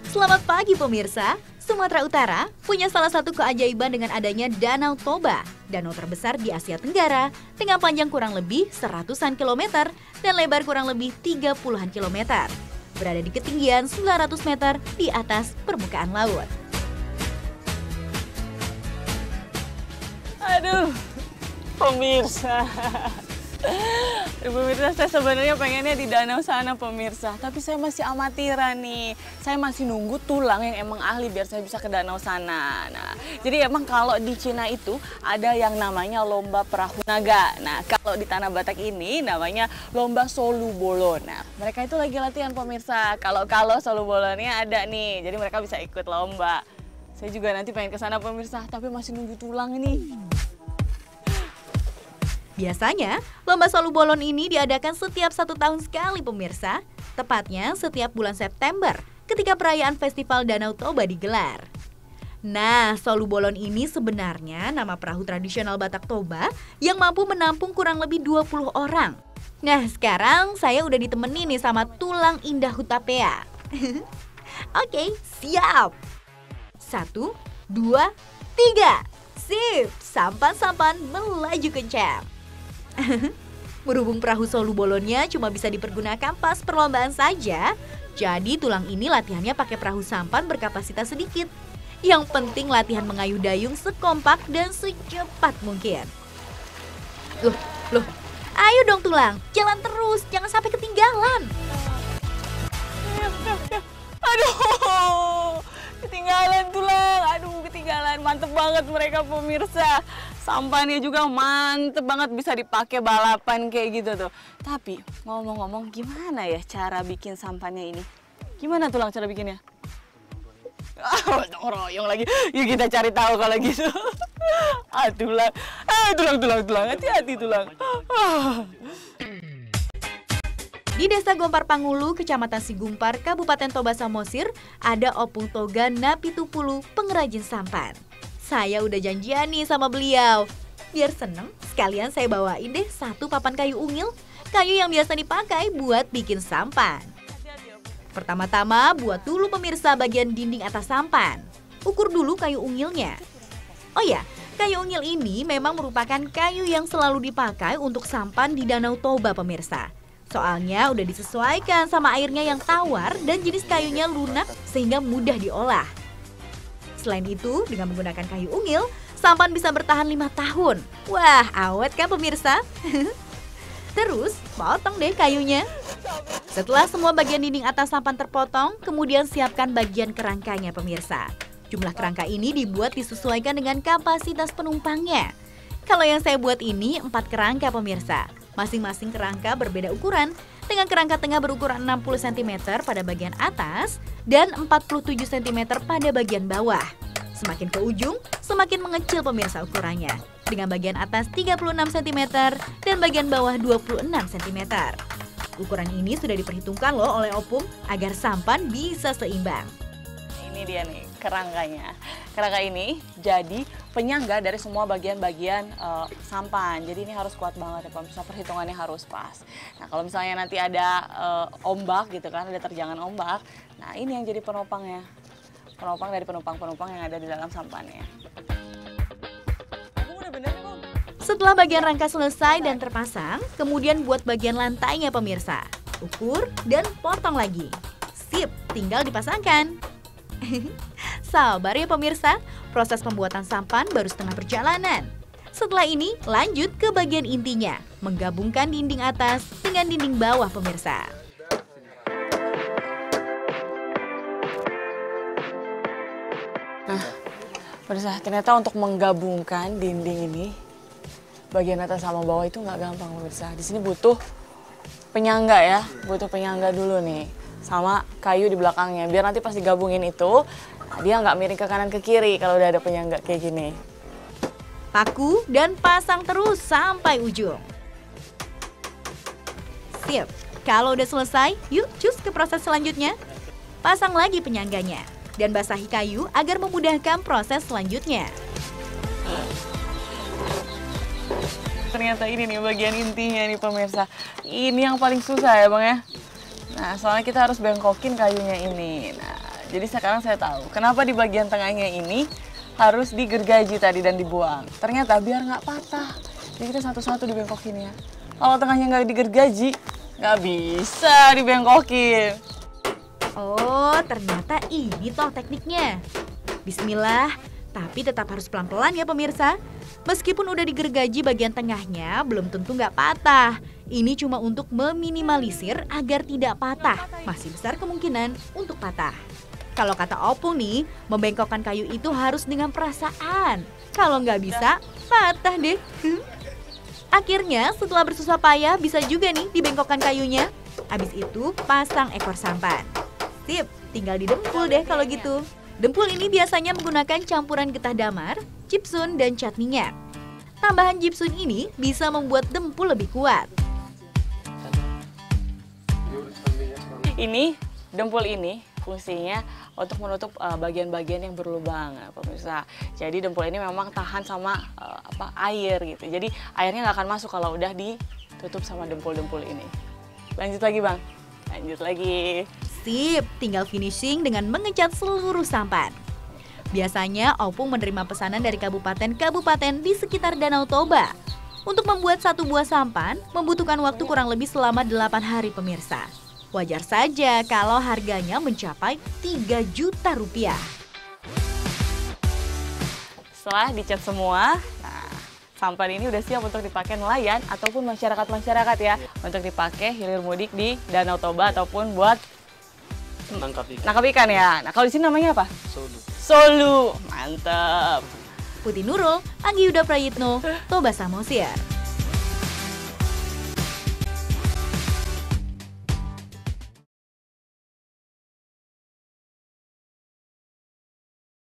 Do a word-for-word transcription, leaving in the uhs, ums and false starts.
Selamat pagi pemirsa, Sumatera Utara punya salah satu keajaiban dengan adanya Danau Toba, danau terbesar di Asia Tenggara dengan panjang kurang lebih seratusan kilometer dan lebar kurang lebih tiga puluhan kilometer. Berada di ketinggian sembilan ratus meter di atas permukaan laut. Aduh, pemirsa. Pemirsa, saya sebenarnya pengennya di danau sana pemirsa, tapi saya masih amatiran nih. Saya masih nunggu tulang yang emang ahli biar saya bisa ke danau sana. Nah, jadi emang kalau di Cina itu ada yang namanya lomba perahu naga. Nah, kalau di Tanah Batak ini namanya lomba solu bolon. Nah, mereka itu lagi latihan pemirsa. Kalau-kalau solu bolonnya ada nih, jadi mereka bisa ikut lomba. Saya juga nanti pengen ke sana pemirsa, tapi masih nunggu tulang ini. Biasanya, lomba solu bolon ini diadakan setiap satu tahun sekali pemirsa, tepatnya setiap bulan September ketika perayaan Festival Danau Toba digelar. Nah, solu bolon ini sebenarnya nama perahu tradisional Batak Toba yang mampu menampung kurang lebih dua puluh orang. Nah, sekarang saya udah ditemenin nih sama Tulang Indah Hutapea. Oke, siap! Satu, dua, tiga. Sip, sampan-sampan melaju kencang. Berhubung perahu solu bolonnya cuma bisa dipergunakan pas perlombaan saja, jadi tulang ini latihannya pakai perahu sampan berkapasitas sedikit. Yang penting latihan mengayuh dayung sekompak dan secepat mungkin. Loh, loh, ayo dong tulang, jalan terus, jangan sampai ketinggalan. Aduh, ketinggalan tulang, aduh ketinggalan, mantep banget mereka pemirsa. Sampannya juga mantep banget, bisa dipakai balapan kayak gitu tuh. Tapi ngomong-ngomong gimana ya cara bikin sampannya ini? Gimana tulang cara bikinnya? Ah, royong lagi, yuk kita cari tahu kalau gitu. Ah tulang, ah tulang tulang tulang, hati-hati tulang. Ah. Di Desa Gompar Pangulu, Kecamatan Sigumpar, Kabupaten Toba Samosir, ada Opung Toga Napitupulu, pengrajin sampan. Saya udah janjian nih sama beliau. Biar seneng, sekalian saya bawain deh satu papan kayu ungil, kayu yang biasa dipakai buat bikin sampan. Pertama-tama buat dulu pemirsa bagian dinding atas sampan. Ukur dulu kayu ungilnya. Oh ya, kayu ungil ini memang merupakan kayu yang selalu dipakai untuk sampan di Danau Toba pemirsa. Soalnya udah disesuaikan sama airnya yang tawar dan jenis kayunya lunak sehingga mudah diolah. Selain itu, dengan menggunakan kayu ungil, sampan bisa bertahan lima tahun. Wah, awet kan pemirsa? Terus, potong deh kayunya. Setelah semua bagian dinding atas sampan terpotong, kemudian siapkan bagian kerangkanya pemirsa. Jumlah kerangka ini dibuat disesuaikan dengan kapasitas penumpangnya. Kalau yang saya buat ini empat kerangka pemirsa. Masing-masing kerangka berbeda ukuran, dengan kerangka tengah berukuran enam puluh sentimeter pada bagian atas dan empat puluh tujuh sentimeter pada bagian bawah. Semakin ke ujung, semakin mengecil pemirsa ukurannya, dengan bagian atas tiga puluh enam sentimeter dan bagian bawah dua puluh enam sentimeter. Ukuran ini sudah diperhitungkan loh oleh Opung agar sampan bisa seimbang. Ini dia nih kerangkanya. Kerangka ini jadi penyangga dari semua bagian-bagian uh, sampan. Jadi ini harus kuat banget ya pemirsa, perhitungannya harus pas. Nah kalau misalnya nanti ada uh, ombak gitu kan, ada terjangan ombak, nah ini yang jadi penopangnya. Penopang dari penumpang-penumpang yang ada di dalam sampannya. Aku udah bener nih, Bang. Setelah bagian rangka selesai dan terpasang, kemudian buat bagian lantainya pemirsa. Ukur dan potong lagi. Sip, tinggal dipasangkan. Sabar ya pemirsa, proses pembuatan sampan baru setengah perjalanan. Setelah ini lanjut ke bagian intinya, menggabungkan dinding atas dengan dinding bawah pemirsa. Nah, pemirsa, ternyata untuk menggabungkan dinding ini, bagian atas sama bawah itu nggak gampang pemirsa. Di sini butuh penyangga ya, butuh penyangga dulu nih. Sama kayu di belakangnya, biar nanti pas digabungin itu dia nggak miring ke kanan ke kiri kalau udah ada penyangga kayak gini. Paku dan pasang terus sampai ujung. Sip, kalau udah selesai, yuk cus ke proses selanjutnya. Pasang lagi penyangganya dan basahi kayu agar memudahkan proses selanjutnya. Ternyata ini nih bagian intinya nih pemirsa. Ini yang paling susah ya Bang ya. Nah soalnya kita harus bengkokin kayunya ini. Nah Jadi sekarang saya tahu kenapa di bagian tengahnya ini harus digergaji tadi dan dibuang. Ternyata biar nggak patah. Jadi kita satu-satu dibengkokin ya. Kalau tengahnya nggak digergaji, nggak bisa dibengkokin. Oh, ternyata ini toh tekniknya. Bismillah, tapi tetap harus pelan-pelan ya pemirsa. Meskipun udah digergaji bagian tengahnya, belum tentu nggak patah. Ini cuma untuk meminimalisir agar tidak patah. Masih besar kemungkinan untuk patah. Kalau kata Opung nih, membengkokkan kayu itu harus dengan perasaan. Kalau nggak bisa, patah deh. Akhirnya setelah bersusah payah bisa juga nih dibengkokkan kayunya. Habis itu pasang ekor sampan. Sip, tinggal didempul deh kalau gitu. Dempul ini biasanya menggunakan campuran getah damar, gypsum, dan cat minyak. Tambahan gypsum ini bisa membuat dempul lebih kuat. Ini, dempul ini fungsinya untuk menutup bagian-bagian uh, yang berlubang, nah, pemirsa. Jadi dempul ini memang tahan sama uh, apa air gitu. Jadi airnya nggak akan masuk kalau udah ditutup sama dempul-dempul ini. Lanjut lagi bang, lanjut lagi. Sip, tinggal finishing dengan mengecat seluruh sampan. Biasanya Opung menerima pesanan dari kabupaten-kabupaten di sekitar Danau Toba. Untuk membuat satu buah sampan membutuhkan waktu kurang lebih selama delapan hari pemirsa. Wajar saja kalau harganya mencapai tiga juta rupiah. Setelah dicat semua, nah, sampan ini udah siap untuk dipakai nelayan ataupun masyarakat-masyarakat ya. Untuk dipakai hilir mudik di Danau Toba ataupun buat Nangkap ikan. Nangkap ikan ya. Nah kalau di sini namanya apa? Solu. Solu. Mantap. Putih Nurul, Anggi Yuda Prayitno, Toba Samosir.